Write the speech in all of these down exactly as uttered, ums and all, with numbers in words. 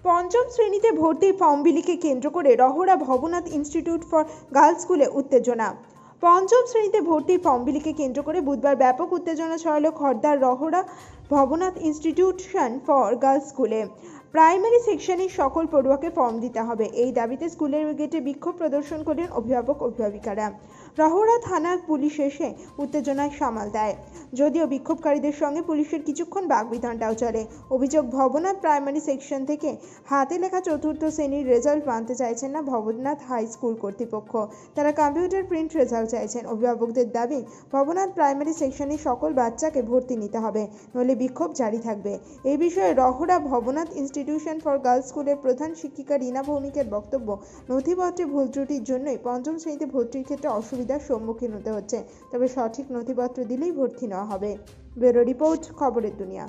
পঞ্চম শ্রেণীতে ভর্তির ফর্ম বিলিকে কেন্দ্র করে Rahara Bhabanath institute for girls স্কুলে উত্তেজনা। পঞ্চম শ্রেণীতে ভর্তির ফর্ম বিলিকে কেন্দ্র করে বুধবার ব্যাপক উত্তেজনা ছড়ালো খড়দার Rahara Bhabanath institution for girls স্কুলে। প্রাইমারি সেকশনের সকল পড়ুয়াকে ফর্ম দিতে হবে, এই দাবিতে স্কুলের গেটে বিক্ষোভ প্রদর্শন করেন অভিভাবক অভিভাবিকারা। রহরা থানার পুলিশ এসে উত্তেজনায় সামাল দেয়, যদিও বিক্ষোভকারীদের সঙ্গে পুলিশের কিছুক্ষণ বাকবিতণ্ডাও চলে। অভিযোগ, ভবনাথ প্রাইমারি সেকশন থেকে হাতে লেখা চতুর্থ শ্রেণীর রেজাল্ট মানতে চাইছেন না ভবনাথ হাই স্কুল কর্তৃপক্ষ, তারা কম্পিউটার প্রিন্ট রেজাল্ট চাইছেন। অভিভাবকদের দাবি, ভবনাথ প্রাইমারি সেকশনে সকল বাচ্চাকে ভর্তি নিতে হবে, নইলে বিক্ষোভ জারি থাকবে। এই বিষয়ে Rahara Bhabanath institution for girls স্কুলের প্রধান শিক্ষিকা রীনা ভৌমিকের বক্তব্য, নথিপত্রে ভুল ত্রুটির জন্যই পঞ্চম শ্রেণীতে ভর্তির ক্ষেত্রে অসুবিধার সম্মুখীন হতে হচ্ছে, তবে সঠিক নথিপত্র দিলেই ভর্তি নেওয়া হবে। ব্যুরো রিপোর্ট, খবরের দুনিয়া।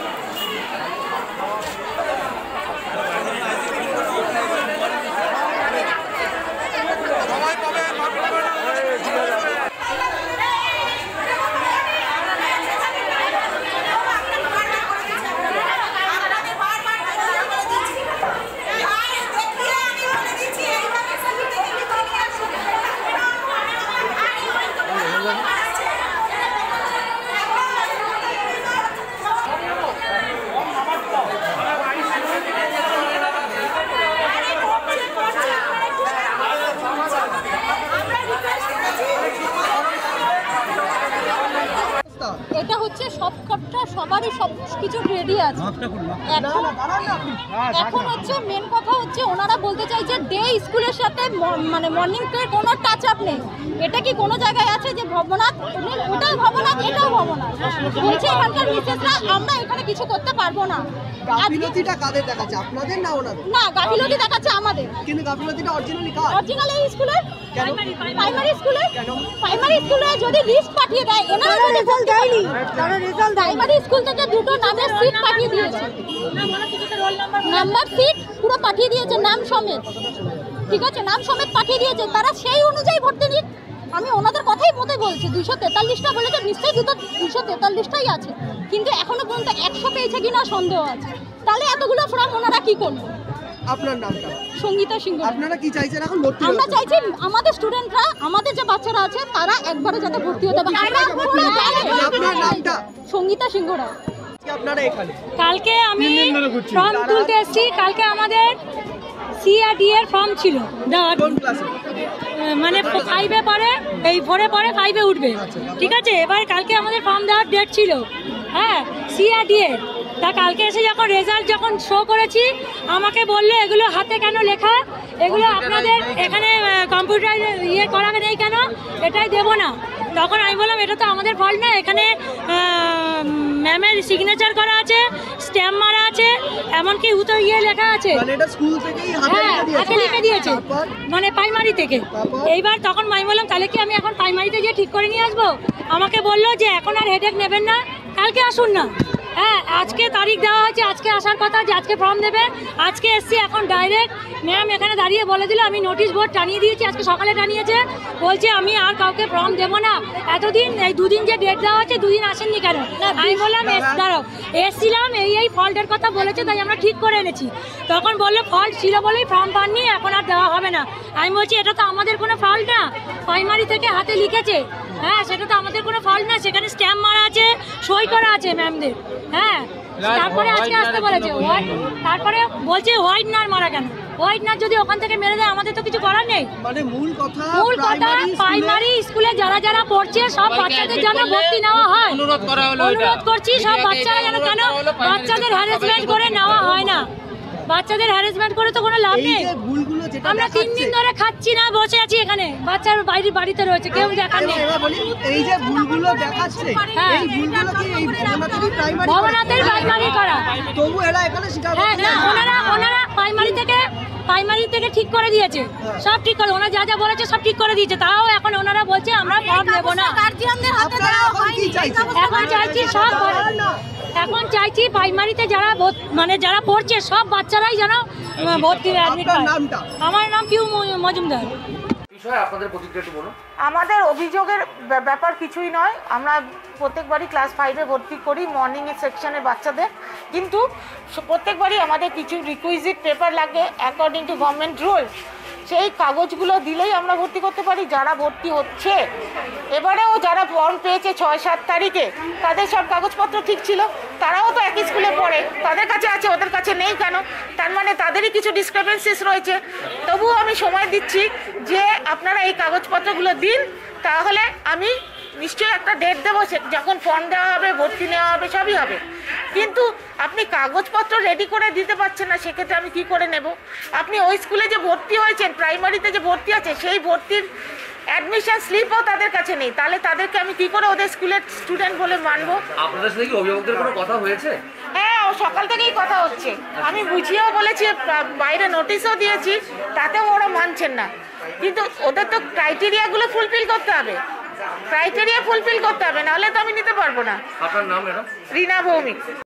এটা হচ্ছে সবকটা সবারই সব কিছু রেডি আছে। এখন এখন হচ্ছে মেন কথা হচ্ছে ওনারা বলতে চাইছে ডে স্কুলের সাথে মানে মর্নিং এর কোনো টাচ আপ নেই। এটা কি কোনো জায়গায় আছে যে ভবনাথ ওটাও ভবনাথ এটাও ভবনাথ? বলছে এখানকার মিসেসরা আমরা এখানে কিছু করতে পারবো না। গাফিলতিটা কাদের দেখাচ্ছে, আপনাদের না ওনাদের? না, গাফিলতি দেখাচ্ছে আমাদের। কিন্তু গাফিলতিটা অরিজিনালি কার? অরিজিনাল এই স্কুলের প্রাইমারি স্কুলে প্রাইমারি স্কুলে যদি লিস্ট পাঠিয়ে দেয়, এনারা রেজাল্ট দেয়নি, তারা রেজাল্ট প্রাইমারি স্কুল থেকে দুটো নামের সিট পাঠিয়ে দিয়েছে, নাম্বার সিট পুরো পাঠিয়ে দিয়েছে নাম সমেত, ঠিক আছে, নাম সমেত পাঠিয়ে দিয়েছে, তারা সেই অনুযায়ী ভর্তি নিক। আমি ওনাদের কথাই মতে বলছি, দুইশো তেতাল্লিশটা বলেছে, নিশ্চয়ই দুটো দুইশো তেতাল্লিশটাই আছে, কিন্তু এখনো পর্যন্ত একশো পেয়েছে কিনা সন্দেহ আছে। তাহলে এতগুলো ফর্ম ওনারা কি করবে? আপনার নামটা? সঙ্গীতা সিংহ। আপনারা কি চাইছেন এখন ভর্তি? আমরা চাইছি আমাদের স্টুডেন্টরা, আমাদের যে বাচ্চারা আছে তারা একবারে যাতে ভর্তি হতে পারে। আপনার নামটা? সঙ্গীতা সিংহ রায়। আপনারা এখানে কালকে আমি ফর্ম তুলতে এসেছি, কালকে আমাদের সি আর ডি এর ফর্ম ছিল, কোন ক্লাসে? মানে ফাইভে পড়ে, এই ফোরে পড়ে ফাইভে উঠবে, ঠিক আছে। এবার কালকে আমাদের ফর্ম দেওয়ার ডেট ছিল, হ্যাঁ, সি আর ডি এর। তা কালকে এসে যখন রেজাল্ট যখন শো করেছি, আমাকে বললো এগুলো হাতে কেন লেখা, এগুলো আপনাদের এখানে কম্পিউটার ইয়ে করা নেই কেন, এটাই দেবো না। তখন আমি বললাম এটা তো আমাদের ফল্ট না, এখানে ম্যামের সিগনেচার করা আছে, স্ট্যাম্প মারা আছে, এমনকি উতো ইয়ে লেখা আছে, হ্যাঁ হাতে লিখে দিয়েছে, মানে প্রাইমারি থেকে। এইবার তখন আমি বললাম তাহলে কি আমি এখন প্রাইমারিতে গিয়ে ঠিক করে নিয়ে আসবো? আমাকে বললো যে এখন আর হেডেক নেবেন না, কালকে আসুন না। হ্যাঁ, আজকে তারিখ দেওয়া হয়েছে, আজকে আসার কথা যে আজকে ফর্ম দেবে, আজকে এসছি। এখন ডাইরেক্ট ম্যাম এখানে দাঁড়িয়ে বলে দিল, আমি নোটিশ বোর্ড টানিয়ে দিয়েছি, আজকে সকালে টানিয়েছে, বলছে আমি আর কাউকে ফর্ম দেবো না। এতদিন এই দুদিন যে ডেট দেওয়া হচ্ছে, দুদিন আসেননি কেন? আমি বললাম দাঁড়াও, এসছিলাম, এই এই ফল্টের কথা বলেছে, তাই আমরা ঠিক করে এনেছি। তখন বললো ফল্ট ছিল বলেই ফর্ম পাননি, এখন আর দেওয়া হবে না। আমি বলছি এটা তো আমাদের কোনো ফল্ট না, প্রাইমারি থেকে হাতে লিখেছে, হ্যাঁ সেটা তো আমাদের কোনো ফল্ট না, সেখানে স্ট্যাম্প মারা আছে, সই করা আছে ম্যামদের, হ্যাঁ। তারপরে আজকে আসতে বলেছে, তারপরে বলছে হোয়াইট নার মারা কেন? হোয়াইট নার যদি ওখান থেকে মেরে দেয় আমাদের তো কিছু করার নেই। মানে মূল কথা মূল কথা প্রাইমারি স্কুলে যারা যারা পড়ছে সব বাচ্চাদের যেন ভর্তি নেওয়া হয়, অনুরোধ করা হলো, অনুরোধ করছি সব বাচ্চারা যেন, কেন বাচ্চাদের হ্যারাসমেন্ট করে নেওয়া হয় না, বাচ্চাদের হ্যারাসমেন্ট করে তো কোনো লাভ নেই। আমরা তিন দিন ধরে খাচ্ছি না, বসে আছি এখানে, বাচ্চার বাইরে বাড়িতে রয়েছে, কেউ দেখার নেই। এই যে ভুলগুলো দেখাচ্ছে, এই ভুলগুলো কি এই ভবনাথের প্রাইমারি ভবনাথের প্রাইমারি করা? তবু এরা এখানে স্বীকার করছে। হ্যাঁ না, ওনারা ওনারা প্রাইমারি থেকে প্রাইমারি থেকে ঠিক করে দিয়েছে, সব ঠিক করে, ওনারা যা যা বলেছে সব ঠিক করে দিয়েছে, তাও এখন ওনারা বলছে আমরা ফর্ম নেব না। এখন চাইছি সব, এখন চাইছি প্রাইমারিতে যারা মানে যারা পড়ছে সব বাচ্চারাই যেন ভর্তি অ্যাডমিট হয়। আমার নাম পিউ মজুমদার। বিষয়ে আপনাদের প্রতিক্রিয়া একটু বলুন। আমাদের অভিযোগের ব্যা- ব্যাপার কিছুই নয়। আমরা প্রত্যেকবারই ক্লাস ফাইভে ভর্তি করি মর্নিং সেকশনের বাচ্চাদের, কিন্তু স- প্রত্যেকবারই আমাদের কিছু রিকুইজিট পেপার লাগে অ্যাকর্ডিং টু গভর্নমেন্ট রুল। সেই কাগজগুলো দিলেই আমরা ভর্তি করতে পারি। যারা ভর্তি হচ্ছে এবারেও যারা ফর্ম পেয়েছে ছয় সাত তারিখে তাদের সব কাগজপত্র ঠিক ছিল, তারাও তো একই স্কুলে পড়ে, তাদের কাছে আছে, ওদের কাছে নেই কেন? তার মানে তাদেরই কিছু ডিসক্রিপেন্সিস রয়েছে। তবুও আমি সময় দিচ্ছি যে আপনারা এই কাগজপত্রগুলো দিন, তাহলে আমি নিশ্চয়ই একটা ডেট দেবো, সে যখন ফর্ম দেওয়া হবে, ভর্তি নেওয়া হবে, সবই হবে। কিন্তু আপনি কাগজপত্র রেডি করে দিতে পারছেন না, সেক্ষেত্রে আমি কি করে নেব? আপনি ওই স্কুলে যে ভর্তি হয়েছেন, প্রাইমারিতে যে ভর্তি আছে, সেই ভর্তির অ্যাডমিশন স্লিপও তাদের কাছে নেই, তাহলে তাদেরকে আমি কি করে ওদের স্কুলের স্টুডেন্ট বলে মানবো? আপনাদের সাথে কি অভিভাবকদের কোনো কথা হয়েছে? হ্যাঁ, ও সকাল থেকেই কথা হচ্ছে। আমি বুঝিয়েও বলেছি, বা- বাইরে নোটিশও দিয়েছি, তাতেও ওরা মানছেন না। কিন্তু ওদের তো ক্রাইটেরিয়াগুলো ফুলফিল করতে হবে, ক্রাইটেরিয়া ফুলফিল করতে হবে, নাহলে তো আমি নিতে পারবো না। আপনার নাম ম্যাডাম? রিনা ভৌমিক।